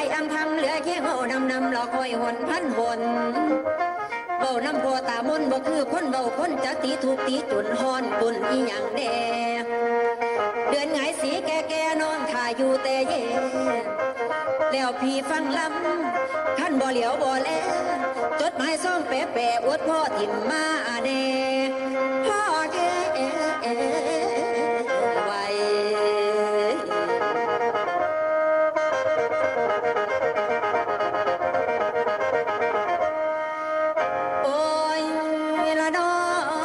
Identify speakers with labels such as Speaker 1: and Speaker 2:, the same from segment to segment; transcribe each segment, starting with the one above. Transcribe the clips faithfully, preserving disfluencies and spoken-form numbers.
Speaker 1: ายอำทำเหลือแค่เฮานำนำเราคอยหนพันหนเบาน้ำพอตามนบ่คือคนเบาคนจักตีถูกตีจุนฮอนบุญอีหยังแดเดือนไงสีแก่แก่นอนถ่ายอยู่แต่เย่แล้วพี่ฟังลำท่านบ่เหลียวบ่แลจดหมายซ่องแปะแปะอวดพ่อถิ่มมาแน่พ่อแก่ไว้โอ้ยละน้อ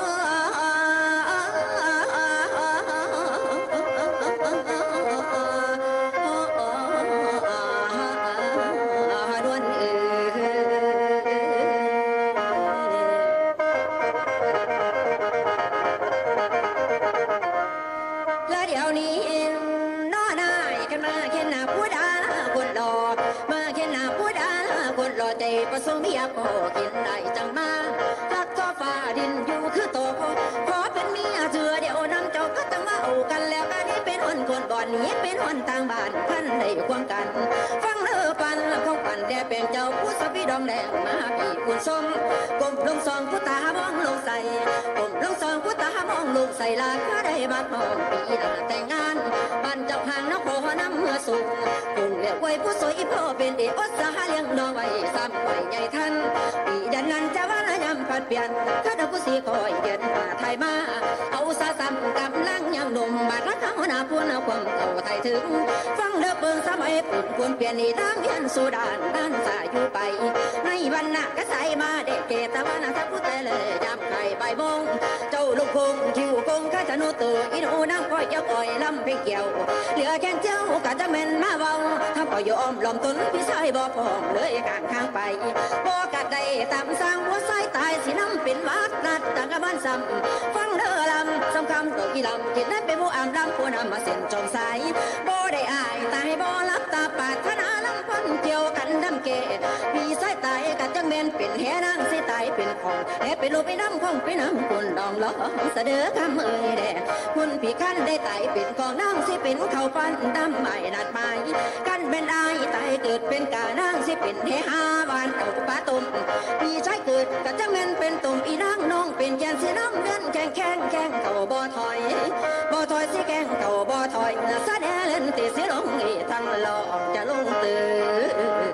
Speaker 1: ประสงค์เมียก็กินได้จังมารักก็ฟ้าดินอยู่คือโตขอเป็นเมียเจือเดี๋ยวน้ำเจ้าก็ต้องมาเอากันแล้วกันนี้เป็นวันคนก่อนนี้เป็นวันต่างบ้านพันได้ควงกันฟังเลือปันของปันแด่เป็นเจ้าผู้สวีดอมแดงมาปีคุณสมกลมลงซองผู้ตามองลงใส่กลมลงซองผู้ตามองลงใส่ลาก็ได้บัดมองปีหน้าแต่งงานบ้านเจ้าห่างน้องโคน้ำเมื่อสุกคุณเรียกไว้ผู้สวยพ่อเป็นเด็กอดสาเลี้ยงน้องไว้ซ้ำไว้ใหญ่ท่านปีดันนั้นจะว่าละยำผัดเปลี่ยนข้าดผู้สีคอยเย็นมาไทยมาเอาซาซ้ำกำลังยังหนุ่มบาดรักเขาหน้าพูนเอาความเก่าไทยถึงฟังเด้อเปิงสมัยปุ่นควรเปลี่ยนนี่ทางเพียนสุดานด้านสายอยู่ไปในวันน่ะก็ใส่มาเด็กเกตวันน่ะถ้าพูดแต่เลยจำใครใบมงเจ้าลูกคงคิวคงข้าจะนูตื่นอินูนั่งก้อยเจ้าก้อยลำเพเกี่ยวเหลือแค่เจ้ากะจะเม็นมาเบาถ้าปล่อยยอมลอมตุนพี่ชายบ่พอมเลยกางข้างไปบ่กัดได้ตามสร้างหัวสายตายสีน้ำเป็นวัดนัดต่างกับบ้านซ้ำฟังเด้อลำสำคำตัวอีลำกินได้เป็นผู้อ่ำลำผู้นำมาเส้นจงสายบ่ได้อายตายบ่รับตาปาดขนาลำพันเกี่ยวกันดำเกะพี่สายตายกัดจังเมนเป็นแหนางสิตายเป็นของแหเป็นลูกไปน้ำของไปน้ำคุณดองล้อเสด็จคำเอ่ยแด่คุณพี่ขั้นได้ตายเป็นของนางสิเป็นเขาปันดำใหม่นัดหมายกันเป็นอายตายเกิดเป็นกานางสิเป็นเฮฮาบานเอาปลาตุ่มพี่ชายเกิดกัดจังเมนเป็นตุ่มอีนางน้องเป็นแกนสิน้ำเดินแข่งแข่งแข่งเต่าบ่ถอยบ่ถอยสิแข่งเต่าบ่ถอยซาแดเล่นตีเสียลงอีทั้งหลอกจะลงตื่น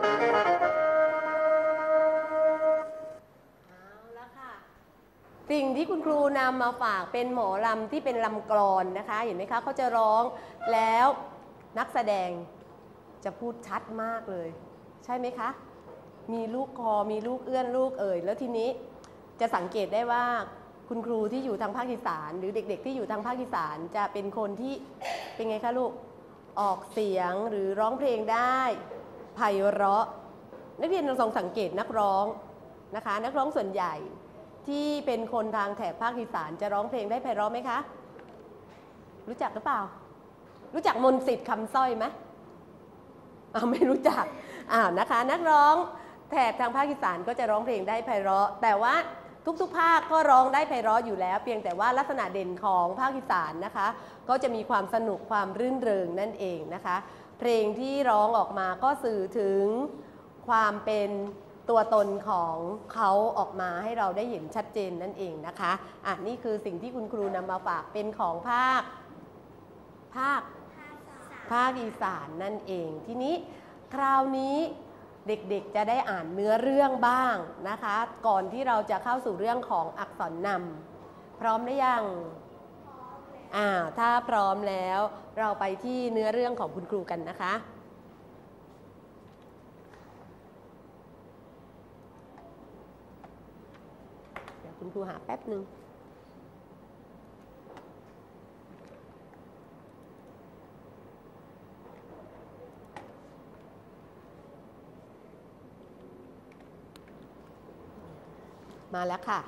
Speaker 2: สิ่งที่คุณครูนำมาฝากเป็นหมอลำที่เป็นลำกลอนนะคะเห็นไหมคะเขาจะร้องแล้วนักแสดงจะพูดชัดมากเลยใช่ไหมคะมีลูกคอมีลูกเอื้อนลูกเอ่ยแล้วทีนี้จะสังเกตได้ว่าคุณครูที่อยู่ทางภาคอีสานหรือเด็กๆที่อยู่ทางภาคอีสานจะเป็นคนที่เป็นไงคะลูกออกเสียงหรือร้องเพลงได้ไพเราะนักเรียนลองสังเกตนักร้องนะคะนักร้องส่วนใหญ่ที่เป็นคนทางแถบภาคอีสานจะร้องเพลงได้ไพเราะไหมคะรู้จักหรือเปล่ารู้จักมนต์สิทธิ์คำสร้อยไหมอ้าวไม่รู้จักอ้าวนะคะนักร้องแถบทางภาคอีสานก็จะร้องเพลงได้ไพเราะแต่ว่าทุกๆภาคก็ร้องได้ไพเราะอยู่แล้วเพียงแต่ว่าลักษณะเด่นของภาคอีสานนะคะก็จะมีความสนุกความรื่นเริงนั่นเองนะคะเพลงที่ร้องออกมาก็สื่อถึงความเป็นตัวตนของเขาออกมาให้เราได้เห็นชัดเจนนั่นเองนะคะอ่ะนี่คือสิ่งที่คุณครูนำมาฝากเป็นของภาคภาคภาคอีสานนั่นเองทีนี้คราวนี้เด็กๆจะได้อ่านเนื้อเรื่องบ้างนะคะก่อนที่เราจะเข้าสู่เรื่องของอักษรนำพร้อมหรือยังอ่าถ้าพร้อมแล้วเราไปที่เนื้อเรื่องของคุณครูกันนะคะเดี๋ยวคุณครูหาแป๊บนึงมาแล้วค่ะ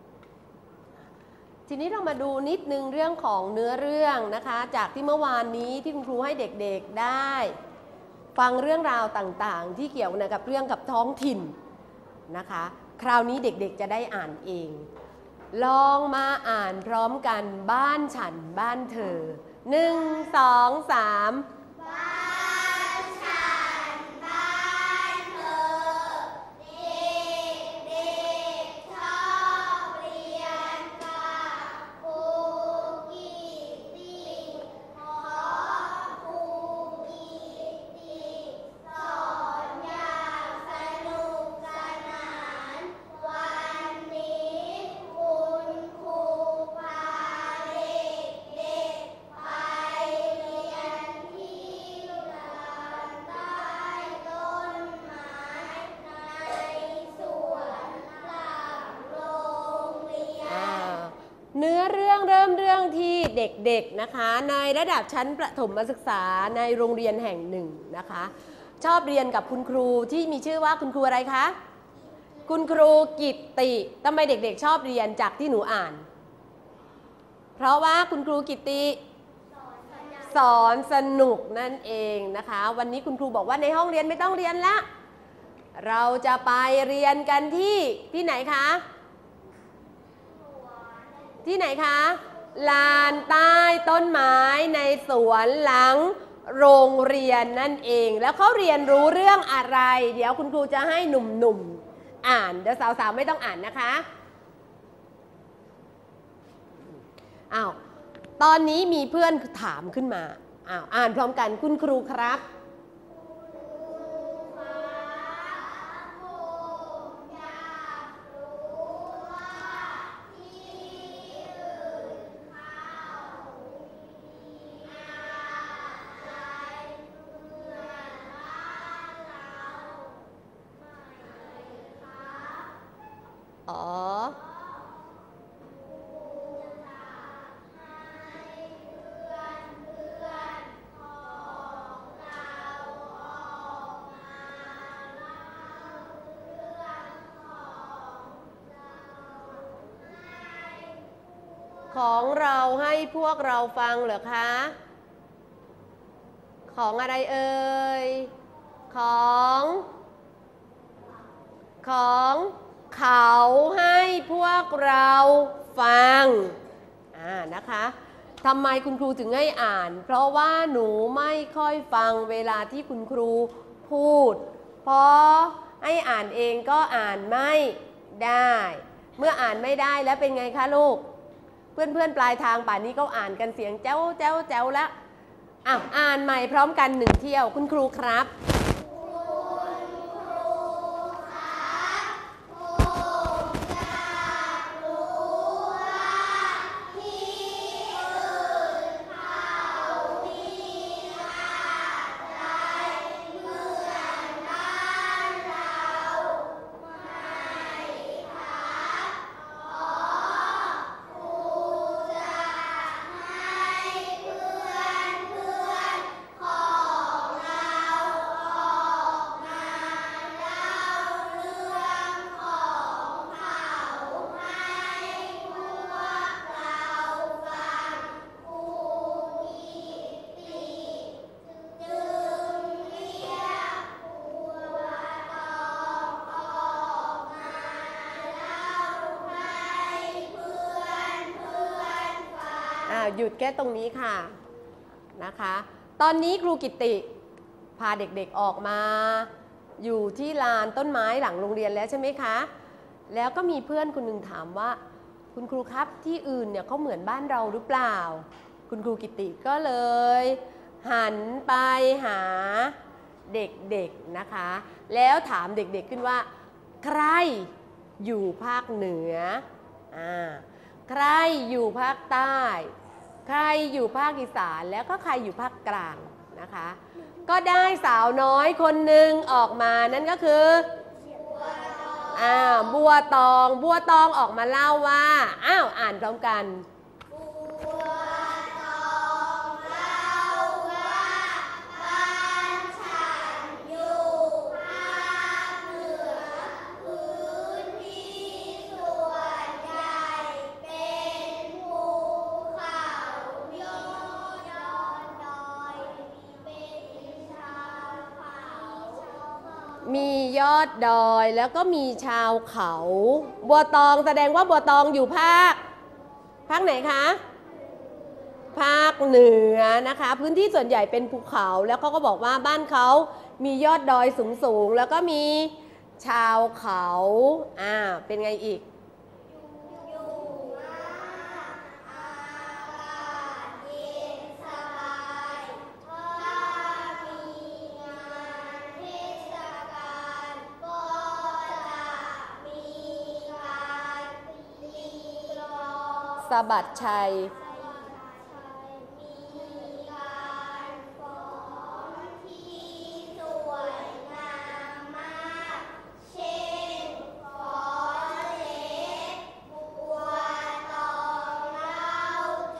Speaker 2: ทีนี้เรามาดูนิดนึงเรื่องของเนื้อเรื่องนะคะจากที่เมื่อวานนี้ที่คุณครูให้เด็กๆได้ฟังเรื่องราวต่างๆที่เกี่ยวกับเรื่องกับท้องถิ่นนะคะคราวนี้เด็กๆจะได้อ่านเองลองมาอ่านพร้อมกันบ้านฉันบ้านเธอหนึ่งสองสามบ้านฉันบ้าเรื่องที่เด็กๆนะคะในระดับชั้นประถมศึกษาในโรงเรียนแห่งหนึ่งนะคะชอบเรียนกับคุณครูที่มีชื่อว่าคุณครูอะไรคะคุณครูกิตติทำไมเด็กๆชอบเรียนจากที่หนูอ่านเพราะว่าคุณครูกิตติสอนสนุกนั่นเองนะคะวันนี้คุณครูบอกว่าในห้องเรียนไม่ต้องเรียนละเราจะไปเรียนกันที่ที่ไหนคะที่ไหนคะลานใต้ต้นไม้ในสวนหลังโรงเรียนนั่นเองแล้วเขาเรียนรู้เรื่องอะไรเดี๋ยวคุณครูจะให้หนุ่มๆอ่านเดี๋ยวสาวๆไม่ต้องอ่านนะคะอ้าวตอนนี้มีเพื่อนถามขึ้นมาอ้าวอ่านพร้อมกันคุณครูครับอ๋อของเราให้พวกเราฟังเหรอคะของอะไรเอ่ยของของเขาให้พวกเราฟังอ่านะคะทำไมคุณครูถึงให้อ่านเพราะว่าหนูไม่ค่อยฟังเวลาที่คุณครูพูดพอให้อ่านเองก็อ่านไม่ได้เมื่ออ่านไม่ได้แล้วเป็นไงคะลูกเพื่อนๆปลายทางป่านนี้ก็อ่านกันเสียงแจ้วแจ้วแจ้วแล้วอ่ะอ่านใหม่พร้อมกันหนึ่งเที่ยวคุณครูครับหยุดแค่ตรงนี้ค่ะนะคะตอนนี้ครูกิตติพาเด็กๆออกมาอยู่ที่ลานต้นไม้หลังโรงเรียนแล้วใช่ไหมคะแล้วก็มีเพื่อนคนหนึ่งถามว่าคุณครูครับที่อื่นเนี่ยเขาเหมือนบ้านเราหรือเปล่าคุณครูกิตติก็เลยหันไปหาเด็กๆนะคะแล้วถามเด็กๆขึ้นว่าใครอยู่ภาคเหนืออ่าใครอยู่ภาคใต้ใครอยู่ภาคอีสานแล้วก็ใครอยู่ภาคกลางนะคะก็ได้สาวน้อยคนหนึ่งออกมานั่นก็คืออ่าบัวตองบัวตองออกมาเล่าว่าอ้าวอ่านพร้อมกันบัวตองเล่าว่าบ้านฉันอยู่ภาคเหนือพื้นที่ส่วนใหญ่เป็นภูเขายอดดอยเป็นชาวเขามียอดดอยแล้วก็มีชาวเขาบัวตองแสดงว่าบัวตองอยู่ภาคภาคไหนคะภาคเหนือนะคะพื้นที่ส่วนใหญ่เป็นภูเขาแล้วเขาก็บอกว่าบ้านเขามียอดดอยสูงๆแล้วก็มีชาวเขาอ่าเป็นไงอีกสะบัดชัยถ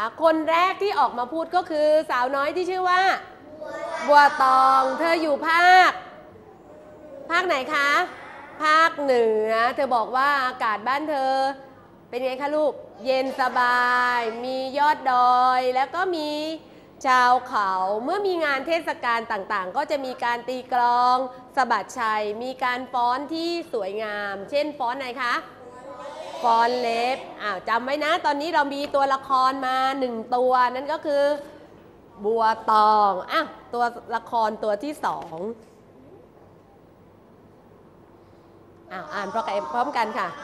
Speaker 2: คนแรกที่ออกมาพูดก็คือสาวน้อยที่ชื่อว่า บัวตอง เธออยู่ภาค ภาคไหนคะ ภาคเหนือ เธอบอกว่าอากาศบ้านเธอ เป็นไงคะลูก เย็นสบาย มียอดดอย แล้วก็มีชาวเขา เมื่อมีงานเทศกาลต่างๆ ก็จะมีการตีกลองสะบัดชัย มีการฟ้อนที่สวยงาม เช่นฟ้อนไหนคะ ฟ้อนเล็บ อ้าวจำไว้นะ ตอนนี้เรามีตัวละครมาหนึ่งตัว นั่นก็คือ บัวตองอ่ะตัวละครตัวที่สองอ้าวอ่านพร้อมกันค่ะ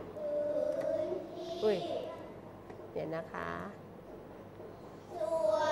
Speaker 2: อุ้ยเดี๋ยวนะคะ
Speaker 3: ส่วน